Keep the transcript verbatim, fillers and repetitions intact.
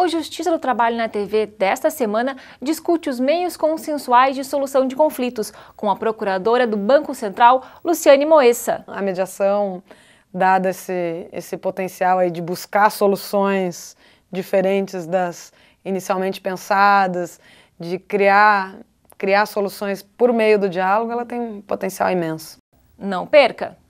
O Justiça do Trabalho na T V desta semana discute os meios consensuais de solução de conflitos com a procuradora do Banco Central, Luciane Moessa. A mediação, dado esse, esse potencial aí de buscar soluções diferentes das inicialmente pensadas, de criar, criar soluções por meio do diálogo, ela tem um potencial imenso. Não perca!